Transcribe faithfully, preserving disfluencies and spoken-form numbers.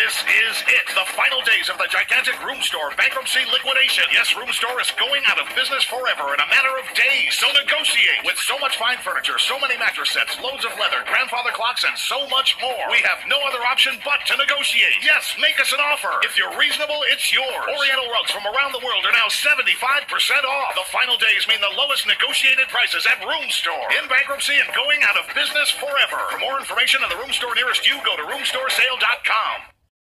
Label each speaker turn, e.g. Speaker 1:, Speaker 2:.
Speaker 1: This is it. The final days of the gigantic Room Store bankruptcy liquidation. Yes, Room Store is going out of business forever in a matter of days. So negotiate. With so much fine furniture, so many mattress sets, loads of leather, grandfather clocks, and so much more. We have no other option but to negotiate. Yes, make us an offer. If you're reasonable, it's yours. Oriental rugs from around the world are now seventy-five percent off. The final days mean the lowest negotiated prices at Room Store. In bankruptcy and going out of business forever. For more information on the Room Store nearest you, go to room store sale dot com.